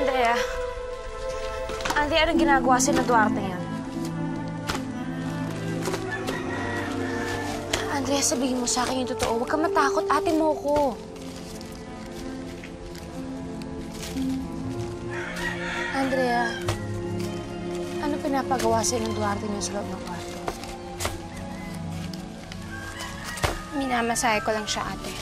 Andrea. Andrea, anong ginagawa si Duarte yan? Andrea, sabihin mo sa akin yung totoo. Huwag kang matakot. Ate mo ko. Andrea, ano pinapagawa sa'yo ng Duarte niya sa loob ng kwarto? Minamasahe ko lang siya, ate.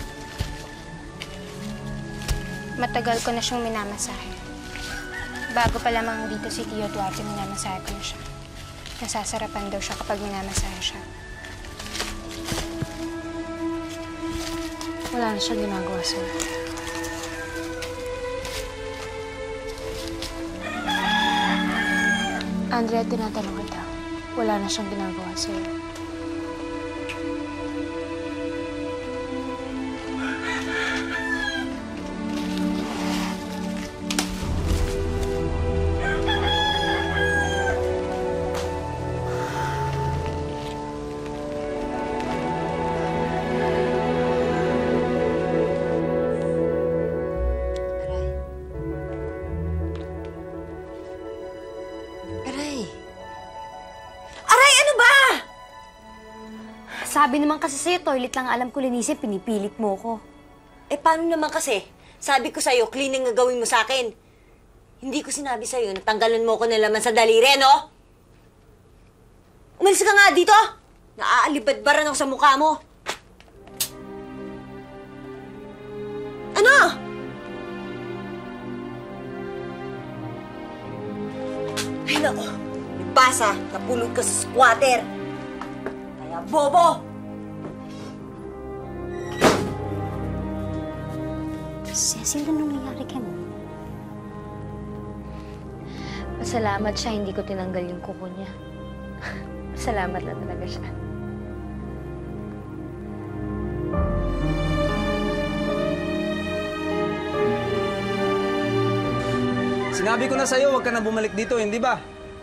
Matagal ko na siyang minamasahe. Bago pa lamang dito si Tio Duarte, minamasahe ko na siya. Nasasarapan daw siya kapag minamasahe siya. Wala na siyang ginagawa sa'yo. Andrea, tinatanong kita. Wala na siyang ginagawa sa'yo. Sabi naman kasi sa'yo, toilet lang alam ko linisin, pinipilit mo ko. Eh, paano naman kasi? Sabi ko sa'yo, cleaning nga gawin mo sa'kin. Hindi ko sinabi sa'yo, natanggalan mo ko na laman sa daliri, no? Umalis ka nga dito! Naaalibadbaran ako sa mukha mo. Ano? Ay, naku. Basa, napulog ka sa squatter. Kaya bobo! Cecil, anong nangyari kay mo? Pasalamat siya, hindi ko tinanggal yung kuko niya. Pasalamat lang talaga siya. Sinabi ko na sa'yo, huwag ka na bumalik dito, hindi ba?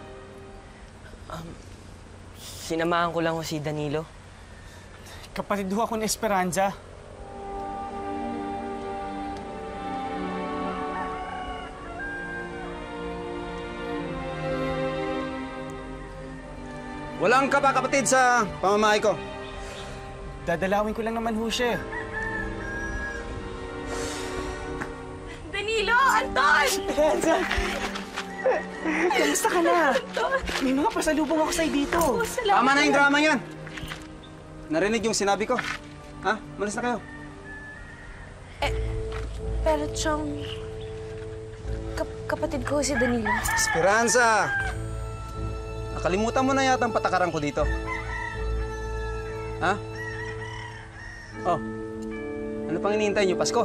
Sinamahan ko lang si Danilo. Kapatid ho ako ni Esperanza. Walang kapatid sa pamamahay ko. Dadalawin ko lang naman ho siya. Danilo! Anton! Esperanza! Kamusta ka na? May mga pasalubong ako sa'yo dito. Tama na yung drama yan. Narinig yung sinabi ko. Ha? Malis na kayo. Pero, Chong, kapatid ko si Danilo. Esperanza! Nakalimutan mo na yata ang patakaran ko dito. Ha? Oh, ano pang hinihintay niyo, Pasko?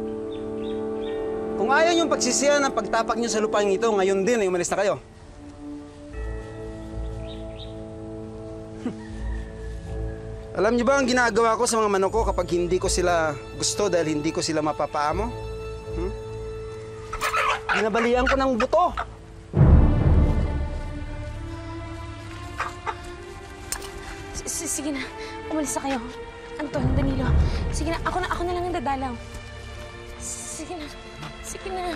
Kung ayaw niyong pagsisiyan ang pagtapak niyo sa lupain ito, ngayon din ay umalis na kayo. Alam niyo ba ang ginagawa ko sa mga manok ko kapag hindi ko sila gusto dahil hindi ko sila mapapaamo? Binabalian ko ng buto. Sige na, umalis na kayo. Anton, Danilo. Sige na, ako na lang ang dadalaw. Sige na. Sige na.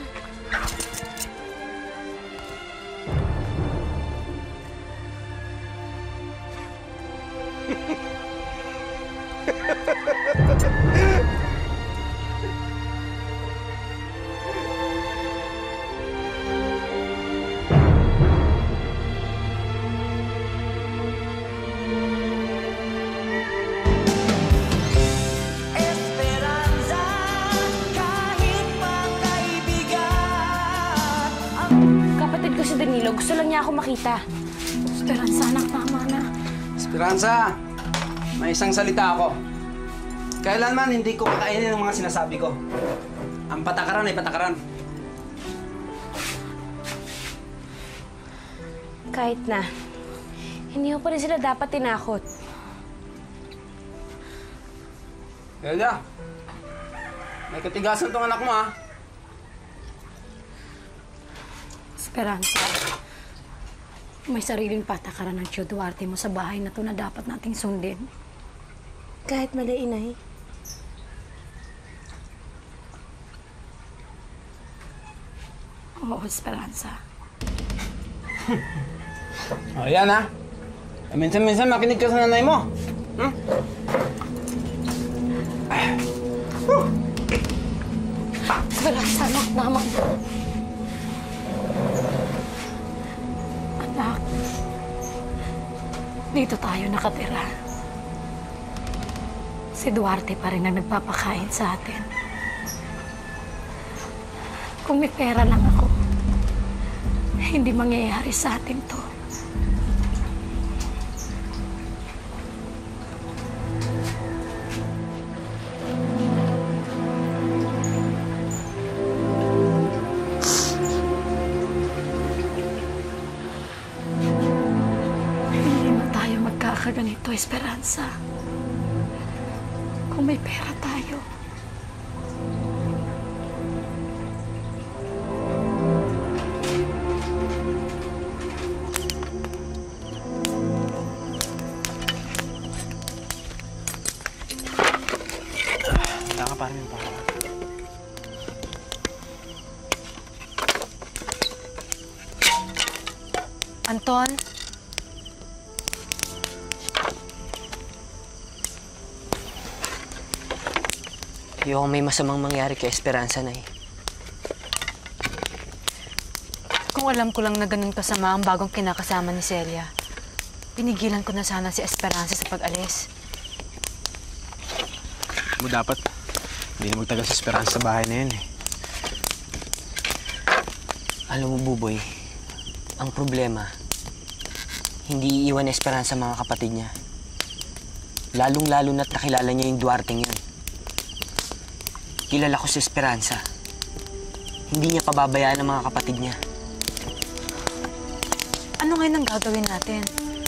Kapatid ko si Danilo, gusto lang niya ako makita. Esperanza, anak, tama na. Esperanza, may isang salita ako. Kailanman hindi ko kakainin ang mga sinasabi ko. Ang patakaran ay patakaran. Kahit na, hindi mo pa rin sila dapat tinakot. Elda, may katigasan tong anak mo, ha? Esperanza, may sariling patakaran ng Tio Duarte mo sa bahay na to na dapat nating sundin. Kahit mali, Inay. Oo, Esperanza. O, yan ha. Minsan-minsan makinig ka sa nanay mo. Hmm? Esperanza, anak naman. Anak, dito tayo nakatira. Si Duarte pa rin ang nagpapakain sa atin. Kung may pera lang ako, hindi mangyayari sa atin to. Hindi mo tayo magkakaganito, Esperanza. Kung may pera tayo. Wala ka parang yung paka. Anton? Ayoko may masamang mangyari kay Esperanza, Nay. Kung alam ko lang na ganun kasama ang bagong kinakasama ni Celia, pinigilan ko na sana si Esperanza sa pag-alis. Mo dapat, hindi na magtagal sa Esperanza sa bahay na yun eh. Alam mo, Buboy, ang problema, hindi iiwan ni Esperanza mga kapatid niya. Lalong-lalo na't nakilala niya yung Duarteng yun. Kilala ko si Esperanza. Hindi niya pababayaan ang mga kapatid niya. Ano ngayon ang gagawin natin?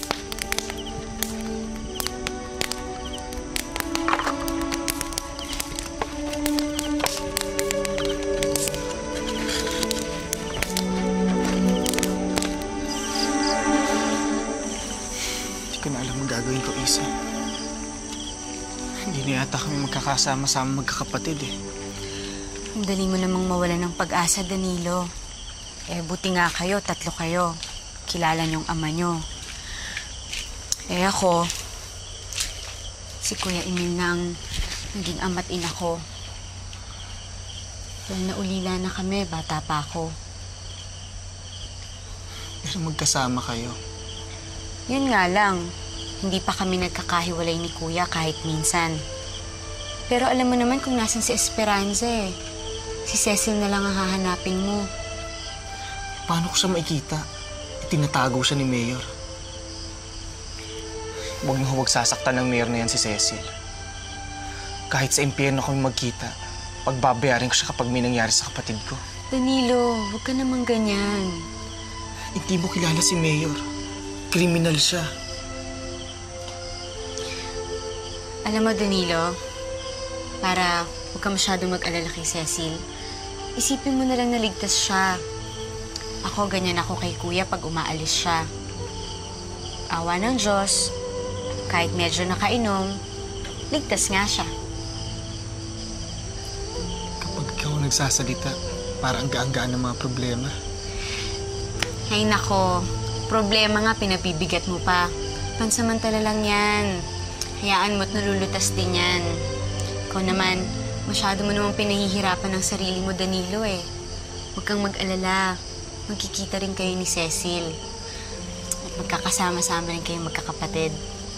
Hindi ko na alam ang gagawin ko, Isa. Hindi na yata kami magkakasama-sama magkakapatid eh. Ang dali mo namang mawala ng pag-asa, Danilo. Buti nga kayo, 3 kayo. Kilala niyong ama niyo. Ako, si Kuya Emil na ang naging ama't ina ko. Dahil naulila na kami, bata pa ako. Pero magkasama kayo. Yun nga lang, hindi pa kami nagkakahiwalay ni Kuya kahit minsan. Pero alam mo naman kung nasan si Esperanza eh. Si Cecil na lang ang hahanapin mo. Paano ko siya makikita? Itinatago siya ni Mayor. Huwag na huwag sasaktan ng Mayor na yan si Cecil. Kahit sa impyerno kami magkita, pagbabayarin ko siya kapag may nangyari sa kapatid ko. Danilo, huwag ka namang ganyan. Hindi mo kilala si Mayor. Kriminal siya. Alam mo, Danilo, para huwag ka masyadong mag-alala kay Cecil, isipin mo na lang na ligtas siya. Ako, ganyan ako kay Kuya pag umaalis siya. Awa ng Diyos, kahit medyo nakainom, ligtas nga siya. Kapag ikaw nagsasalita, parang gaan-gaan ng mga problema. Ay nako, problema nga pinabibigat mo pa. Pansamantala lang yan. Hayaan mo't nalulutas din yan. Ikaw naman, masyado mo namang pinahihirapan ang sarili mo, Danilo eh. Huwag kang mag-alala. Magkikita rin kayo ni Cecil. At magkakasama-sama rin kayo magkakapatid.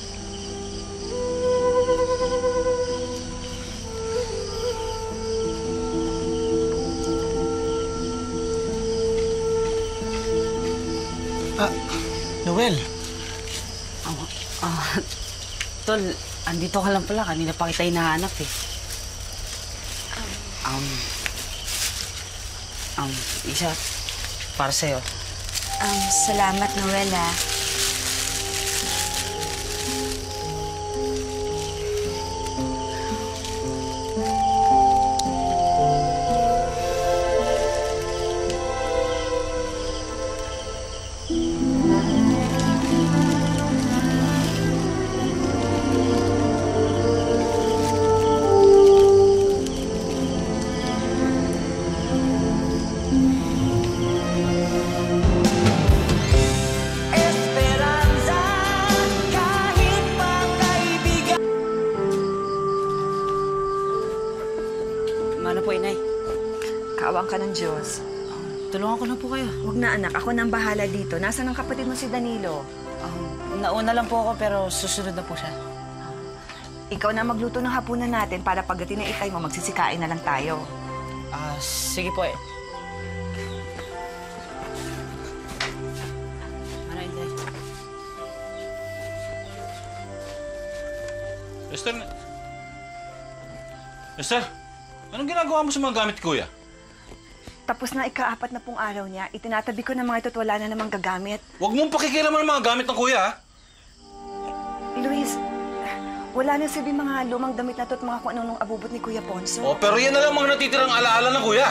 Noel! Tol, andito ka lang pala. Kanina pa kita hinahanap eh. Isa, para sa'yo. Salamat, Noel, ah. Paano po, Inay? Kaawang ka ng Diyos. Tulungan ko na po kayo. Huwag na anak, ako nang bahala dito. Nasaan ang kapatid mo si Danilo? Nauna lang po ako pero susunod na po siya. Ikaw na magluto ng hapunan natin para pagdating ng itay mo, magsisikain na lang tayo. Sige po eh. Ano, Inay? Esther, Esther, anong ginagawa mo sa mga gamit, kuya? Tapos na ika-4 na pong araw niya, itinatabi ko ng mga ito't wala na namang gagamit. Huwag mong pakikilaman ang mga gamit ng kuya, ha? Luis, wala na silbi mga lumang damit na to't mga kung anong abubot ni Kuya Ponso. Oh, pero yan na lang mga natitirang alaala ng kuya.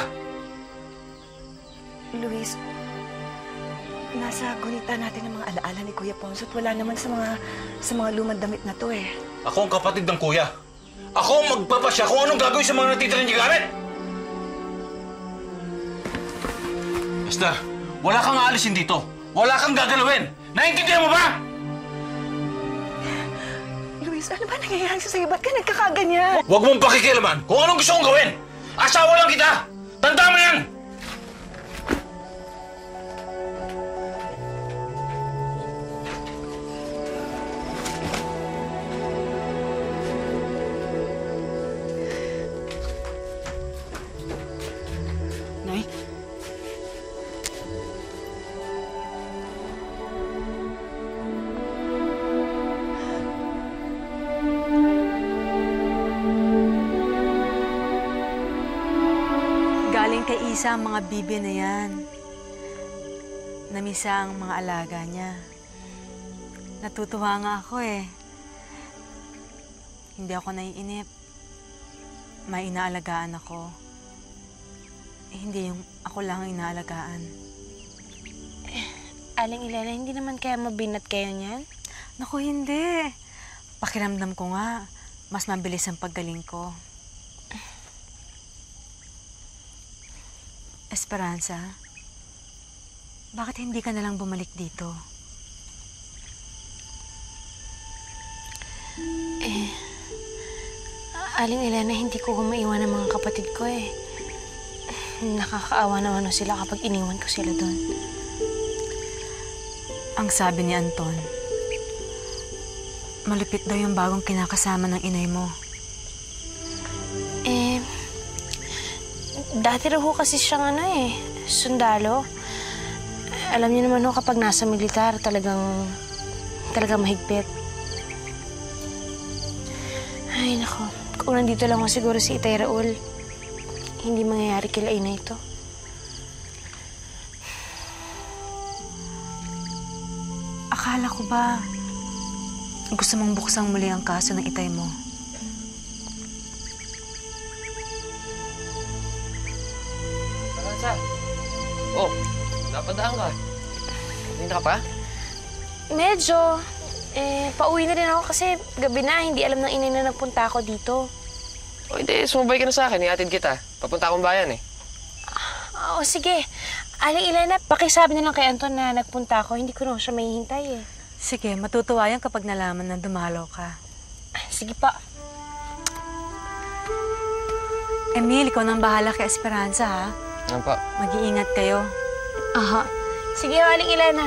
Luis, nasa gunita natin ang mga alaala ni Kuya Ponso at wala naman sa mga lumang damit na to eh. Ako ang kapatid ng kuya. Ako ang magpapasya kung anong gagawin sa mga natitirang niya gamit. Esther, wala kang aalisin dito. Wala kang gagalawin. Naiintindihan mo ba? Luis, ano ba nangyayari sa'yo? Ba't ka nagkakaganyan? Huwag mong pakikilaman kung anong gusto kong gawin. Asawa lang kita. Tandaan mo yan! Nay? Galing kay Isa ang mga bibi na yan. Namisa ang mga alaga niya. Natutuwa nga ako eh. Hindi ako naiinip. May inaalagaan ako. Hindi yung ako lang ang inaalagaan. Aling Elena, hindi naman kaya mabinat kayo niyan? Naku, hindi. Pakiramdam ko nga, mas mabilis ang paggaling ko. Esperanza, bakit hindi ka nalang bumalik dito? Aling Elena, hindi ko maiwan ang mga kapatid ko eh. Nakakaawa naman sila kapag iniwan ko sila doon. Ang sabi ni Anton, malupit daw yung bagong kinakasama ng inay mo. Dati raw ho kasi siyang sundalo. Alam niyo naman ho kapag nasa militar, talagang mahigpit. Ay, nako. Kung nandito lang ho siguro si Itay Raul, hindi mangyayari kila ina ito. Akala ko ba gusto mong buksang muli ang kaso ng itay mo? Esperanza! Oh, napadaan ka. Hindi ka pa? Medyo. Pauwi na rin ako kasi gabi na, hindi alam ng inay na nagpunta ako dito. O hindi, sumabay ka na sa akin. Ihatid kita. Papunta akong bayan eh. Oo, sige. Aling Elena, pakisabi na lang kay Anton na nagpunta ako. Hindi ko na siya mahihintay eh. Sige, matutuwa yan kapag nalaman na dumalaw ka. Sige pa. Emil, ikaw nang bahala kay Esperanza, ha? Ano pa? Mag-iingat kayo. Aha. Sige, Aling Elena.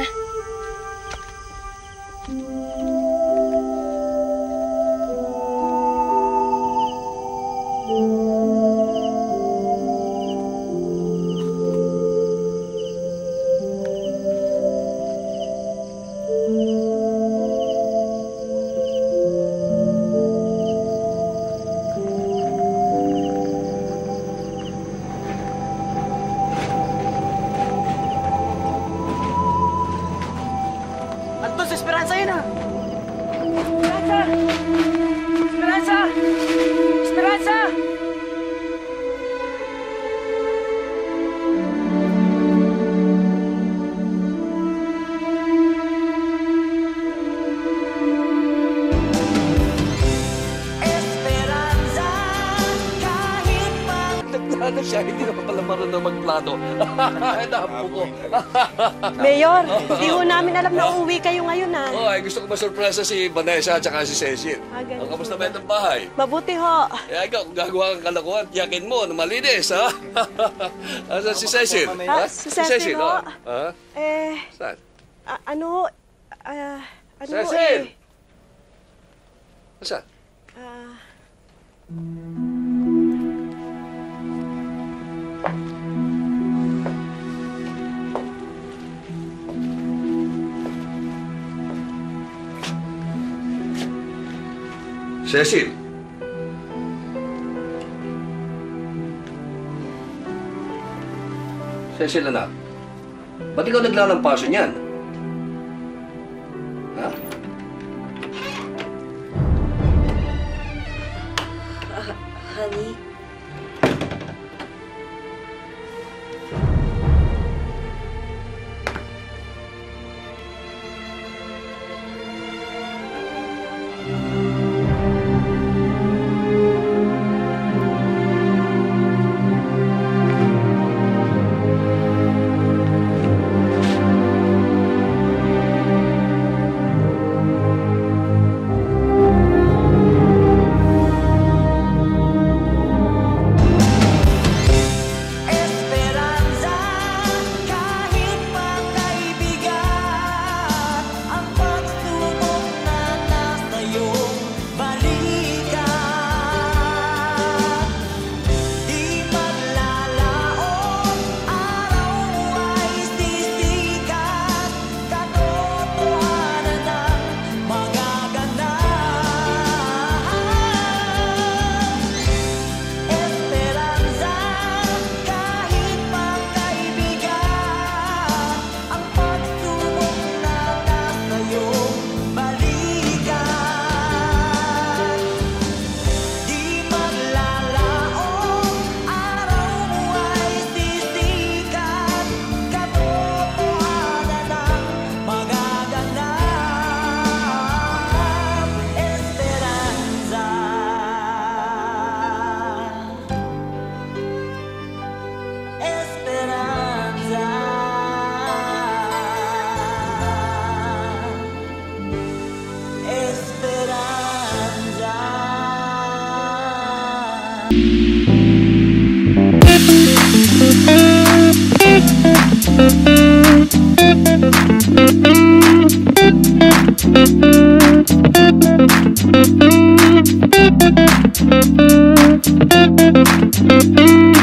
Ano siya? Hindi naman pala marunong magplano. Napo ko. Mayor, hindi ho namin alam na uuwi kayo ngayon, ha? Oh, ay gusto ko masurpresa si Vanessa at saka si Cecil. Ganun. Kamusta ba itong bahay? Mabuti ho. Eh, ikaw, kung gagawa kang kalokohan, tiyakin mo na malinis, ha? Asan si Cecil? Si Cecil ho. Ha? Saan? Ano Cecil! Saan? Cecil! Cecil, anak. Ba't ikaw naglalampaso niyan? Ha? Honey? Thank you.